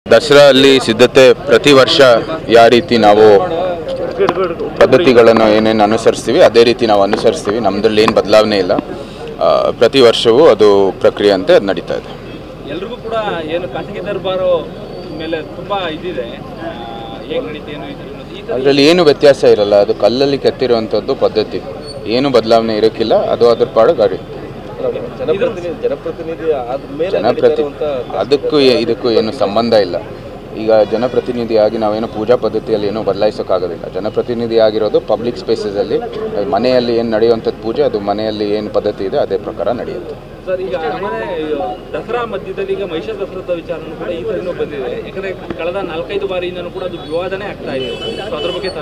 ದಸರಾ ಅಲ್ಲಿ ಸಿದ್ಧತೆ ಪ್ರತಿ ವರ್ಷ ಯಾವ ರೀತಿ ನಾವು ಪದ್ಧತಿಗಳನ್ನು ಏನೇನು ಅನುಸರಿಸ್ತೀವಿ ಅದೇ ರೀತಿ ನಾವು ಅನುಸರಿಸ್ತೀವಿ. ನಮ್ಮದ್ರಲ್ಲಿ ಏನು ಬದಲಾವಣೆ ಇಲ್ಲ. ಪ್ರತಿ ವರ್ಷವೂ ಅದು ಪ್ರಕ್ರಿಯೆ ಅಂತ ನಡೀತಾ ಇದೆ. ಎಲ್ಲರಿಗೂ ಕೂಡ ಏನು ಖಾಸಗಿ ದರ್ಬಾರು ಮೇಲೆ ತುಂಬ ಇದಿದೆ, ಹೇಗೆ ನಡೀತೆ ಏನು ಅದರಲ್ಲಿ ಏನು ವ್ಯತ್ಯಾಸ ಇರಲ್ಲ. ಅದು ಕಲ್ಲಲ್ಲಿ ಕೆತ್ತಿರುವಂಥದ್ದು ಪದ್ಧತಿ, ಏನು ಬದಲಾವಣೆ ಇರೋಕ್ಕಿಲ್ಲ. ಅದು ಅದ್ರ ಪಾಡು ಗಾಡಿ ಜನಪ್ರತಿನಿಧಿ ಅದಕ್ಕೂ ಇದಕ್ಕೂ ಏನು ಸಂಬಂಧ ಇಲ್ಲ. ಈಗ ಜನಪ್ರತಿನಿಧಿಯಾಗಿ ನಾವೇನು ಪೂಜಾ ಪದ್ಧತಿಯಲ್ಲಿ ಏನೂ ಬದಲಾಯಿಸೋಕ್ಕಾಗೋದಿಲ್ಲ. ಜನಪ್ರತಿನಿಧಿ ಆಗಿರೋದು ಪಬ್ಲಿಕ್ ಸ್ಪೇಸಸಲ್ಲಿ, ಮನೆಯಲ್ಲಿ ಏನು ನಡೆಯುವಂಥದ್ದು ಪೂಜೆ, ಅದು ಮನೆಯಲ್ಲಿ ಏನು ಪದ್ಧತಿ ಇದೆ ಅದೇ ಪ್ರಕಾರ ನಡೆಯುತ್ತೆ. ಸರ್, ಈಗ ದಸರಾ ಮಧ್ಯದಲ್ಲಿ ಈಗ ಮಹಿಷ ದಸರಾದ ವಿಚಾರನೂ ಕೂಡ ಈ ಸರಿನೂ ಬಂದಿದೆ. ಯಾಕಂದರೆ ಕಳೆದ 4-5 ಬಾರಿಯಿಂದನೂ ಕೂಡ ಅದು ವಿವಾದನೆ ಆಗ್ತಾ ಇದೆ. ಅದ್ರ ಬಗ್ಗೆ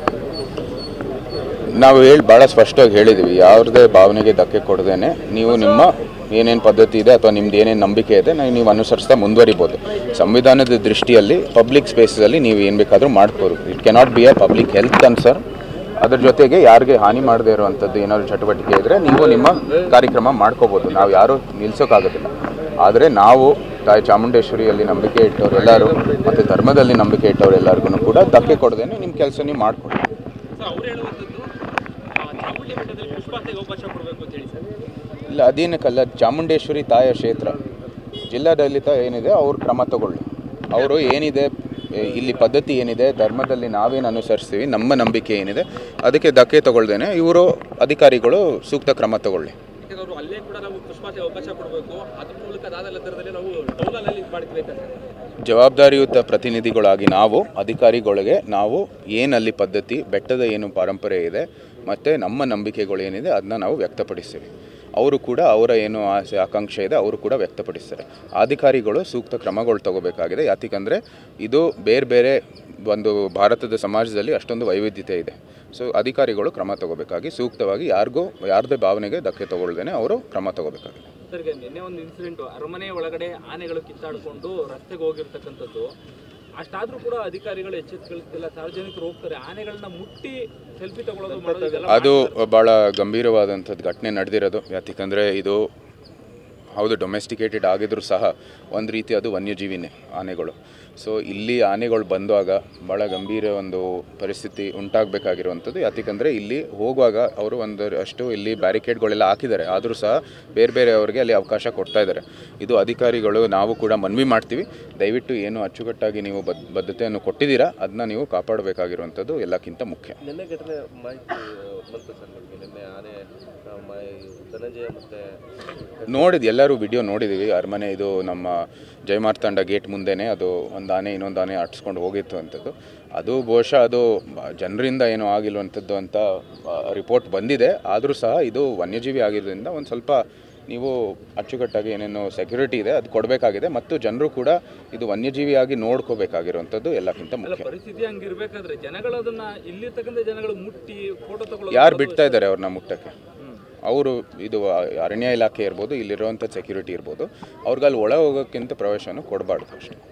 ನಾವು ಭಾಳ ಸ್ಪಷ್ಟವಾಗಿ ಹೇಳಿದ್ದೀವಿ, ಯಾವುದೇ ಭಾವನೆಗೆ ಧಕ್ಕೆ ಕೊಡದೇನೆ ನೀವು ನಿಮ್ಮ ಏನೇನು ಪದ್ಧತಿ ಇದೆ ಅಥವಾ ನಿಮ್ದು ಏನೇನು ನಂಬಿಕೆ ಇದೆ ನೀವು ಅನುಸರಿಸ್ತಾ ಮುಂದುವರಿಬೋದು. ಸಂವಿಧಾನದ ದೃಷ್ಟಿಯಲ್ಲಿ ಪಬ್ಲಿಕ್ ಸ್ಪೇಸಲ್ಲಿ ನೀವು ಏನು ಬೇಕಾದರೂ ಮಾಡ್ಬೋದು. It cannot be a public health concern. ಅದ್ರ ಜೊತೆಗೆ ಯಾರಿಗೆ ಹಾನಿ ಮಾಡದೇ ಇರುವಂಥದ್ದು ಏನಾದರೂ ಚಟುವಟಿಕೆ ಇದ್ದರೆ ನೀವು ನಿಮ್ಮ ಕಾರ್ಯಕ್ರಮ ಮಾಡ್ಕೋಬೋದು. ನಾವು ಯಾರೂ ನಿಲ್ಲಿಸೋಕ್ಕಾಗೋದಿಲ್ಲ. ಆದರೆ ನಾವು ತಾಯಿ ಚಾಮುಂಡೇಶ್ವರಿಯಲ್ಲಿ ನಂಬಿಕೆ ಇಟ್ಟವ್ರು ಎಲ್ಲರೂ ಮತ್ತು ಧರ್ಮದಲ್ಲಿ ನಂಬಿಕೆ ಇಟ್ಟವ್ರು ಎಲ್ಲರಿಗೂ ಕೂಡ ಧಕ್ಕೆ ಕೊಡದೇನೆ ನಿಮ್ಮ ಕೆಲಸ ನೀವು ಮಾಡ್ಕೊಳ್ಳಿ. ಇಲ್ಲ, ಅದೇನಕ್ಕಲ್ಲ, ಚಾಮುಂಡೇಶ್ವರಿ ತಾಯ ಕ್ಷೇತ್ರ, ಜಿಲ್ಲಾಡಳಿತ ಏನಿದೆ ಅವ್ರು ಕ್ರಮ ತಗೊಳ್ಳಿ. ಅವರು ಏನಿದೆ ಇಲ್ಲಿ ಪದ್ಧತಿ ಏನಿದೆ, ಧರ್ಮದಲ್ಲಿ ನಾವೇನು ಅನುಸರಿಸ್ತೀವಿ, ನಮ್ಮ ನಂಬಿಕೆ ಏನಿದೆ ಅದಕ್ಕೆ ಧಕ್ಕೆ ತಗೊಳ್ದೇನೆ ಇವರು ಅಧಿಕಾರಿಗಳು ಸೂಕ್ತ ಕ್ರಮ ತಗೊಳ್ಳಿ. ಜವಾಬ್ದಾರಿಯುತ ಪ್ರತಿನಿಧಿಗಳಾಗಿ ನಾವು ಅಧಿಕಾರಿಗಳಿಗೆ ನಾವು ಏನಲ್ಲಿ ಪದ್ಧತಿ, ಬೆಟ್ಟದ ಏನು ಪರಂಪರೆ ಇದೆ ಮತ್ತು ನಮ್ಮ ನಂಬಿಕೆಗಳು ಏನಿದೆ ಅದನ್ನ ನಾವು ವ್ಯಕ್ತಪಡಿಸ್ತೀವಿ. ಅವರು ಕೂಡ ಅವರ ಏನು ಆಸೆ ಆಕಾಂಕ್ಷೆ ಇದೆ ಅವರು ಕೂಡ ವ್ಯಕ್ತಪಡಿಸ್ತಾರೆ. ಅಧಿಕಾರಿಗಳು ಸೂಕ್ತ ಕ್ರಮಗಳು ತಗೋಬೇಕಾಗಿದೆ. ಯಾಕಂದರೆ ಇದು ಬೇರೆ ಬೇರೆ ಒಂದು ಭಾರತದ ಸಮಾಜದಲ್ಲಿ ಅಷ್ಟೊಂದು ವೈವಿಧ್ಯತೆ ಇದೆ. ಸೊ ಅಧಿಕಾರಿಗಳು ಕ್ರಮ ತಗೋಬೇಕಾಗಿ ಸೂಕ್ತವಾಗಿ ಯಾರದೇ ಭಾವನೆಗೆ ಧಕ್ಕೆ ತಗೊಳ್ದೇನೆ ಅವರು ಕ್ರಮ ತಗೋಬೇಕಾಗಿದೆ. ಸರ್, ನಿನ್ನೆ ಒಂದು ಇನ್ಸಿಡೆಂಟು, ಅರಮನೆ ಒಳಗಡೆ ಆನೆಗಳು ಕಿತ್ತಾಡಿಕೊಂಡು ರಸ್ತೆಗೆ ಹೋಗಿರ್ತಕ್ಕಂಥದ್ದು. ಅಷ್ಟಾದರೂ ಕೂಡ ಅಧಿಕಾರಿಗಳು ಎಚ್ಚೆತ್ತುಕೊಳ್ಳುತ್ತಿಲ್ಲ. ಸಾರ್ವಜನಿಕರು ಹೋಗ್ತಾರೆ, ಆನೆಗಳನ್ನ ಮುಟ್ಟಿ ಸೆಲ್ಫಿ ತಗೊಳ್ಳೋದು ಅದು ಭಾಳ ಗಂಭೀರವಾದಂಥದ್ದು ಘಟನೆ ನಡೆದಿರೋದು. ಯಾಕಂದರೆ ಇದು ಹೌದು ಡೊಮೆಸ್ಟಿಕೇಟೆಡ್ ಆಗಿದ್ರೂ ಸಹ ಒಂದು ರೀತಿ ಅದು ವನ್ಯಜೀವಿನೇ ಆನೆಗಳು. ಸೊ ಇಲ್ಲಿ ಆನೆಗಳು ಬಂದಾಗ ಭಾಳ ಗಂಭೀರ ಒಂದು ಪರಿಸ್ಥಿತಿ ಉಂಟಾಗಬೇಕಾಗಿರುವಂಥದ್ದು. ಯಾಕಂದರೆ ಇಲ್ಲಿ ಹೋಗುವಾಗ ಅವರು ಅಷ್ಟು ಇಲ್ಲಿ ಬ್ಯಾರಿಕೇಡ್ಗಳೆಲ್ಲ ಹಾಕಿದ್ದಾರೆ, ಆದರೂ ಸಹ ಬೇರೆ ಬೇರೆ ಅವರಿಗೆ ಅಲ್ಲಿ ಅವಕಾಶ ಕೊಡ್ತಾ ಇದ್ದಾರೆ. ಇದು ಅಧಿಕಾರಿಗಳು ನಾವು ಕೂಡ ಮನವಿ ಮಾಡ್ತೀವಿ, ದಯವಿಟ್ಟು ಏನು ಅಚ್ಚುಕಟ್ಟಾಗಿ ನೀವು ಬದ್ಧತೆಯನ್ನು ಕೊಟ್ಟಿದ್ದೀರಾ ಅದನ್ನ ನೀವು ಕಾಪಾಡಬೇಕಾಗಿರುವಂಥದ್ದು ಎಲ್ಲಕ್ಕಿಂತ ಮುಖ್ಯ. ನಿನ್ನೆ ಘಟನೆ ಮಾಹಿತಿ ಬಂತು ಸರ್ ನಿಮಗೆ? ನಿನ್ನೆ ಆನೆ ಧನಂಜಯ ಮತ್ತು ನೋಡಿದ್ದು ಎಲ್ಲರೂ ವಿಡಿಯೋ ನೋಡಿದ್ದೀವಿ. ಅರಮನೆ ಇದು ನಮ್ಮ ಜಯಮಾರ್ತಾಂಡ ಗೇಟ್ ಮುಂದೆನೇ ಅದು ಒಂದು ಆನೆ ಇನ್ನೊಂದು ಆನೆ ಅಟ್ಸ್ಕೊಂಡು ಹೋಗಿತ್ತು ಅಂಥದ್ದು. ಅದು ಬಹುಶಃ ಅದು ಜನರಿಂದ ಏನೂ ಆಗಿಲ್ವಂಥದ್ದು ಅಂತ ರಿಪೋರ್ಟ್ ಬಂದಿದೆ. ಆದರೂ ಸಹ ಇದು ವನ್ಯಜೀವಿ ಆಗಿರೋದ್ರಿಂದ ಒಂದು ಸ್ವಲ್ಪ ನೀವು ಅಚ್ಚುಕಟ್ಟಾಗಿ ಏನೇನು ಸೆಕ್ಯೂರಿಟಿ ಇದೆ ಅದು ಕೊಡಬೇಕಾಗಿದೆ. ಮತ್ತು ಜನರು ಕೂಡ ಇದು ವನ್ಯಜೀವಿಯಾಗಿ ನೋಡ್ಕೋಬೇಕಾಗಿರುವಂಥದ್ದು ಎಲ್ಲಕ್ಕಿಂತ ಮುಖ್ಯ. ಪರಿಸ್ಥಿತಿ ಹಂಗಿರ್ಬೇಕಾದ್ರೆ ಜನಗಳದನ್ನ ಇಲ್ಲಿರ್ತಕ್ಕಂಥ ಜನಗಳು ಮುಟ್ಟಿ ಫೋಟೋ ತಗೊಳ್ಳೋದು ಯಾರು ಬಿಡ್ತಾ ಇದ್ದಾರೆ ಅವ್ರನ್ನ ಮುಟ್ಟಕ್ಕೆ? ಅವರು ಇದು ಅರಣ್ಯ ಇಲಾಖೆ ಇರ್ಬೋದು, ಇಲ್ಲಿರುವಂಥ ಸೆಕ್ಯೂರಿಟಿ ಇರ್ಬೋದು, ಅವ್ರಿಗೆ ಅಲ್ಲಿ ಒಳ ಹೋಗೋಕ್ಕಿಂತ ಪ್ರವೇಶನೂ ಕೊಡಬಾರ್ದು ಅಷ್ಟೇ.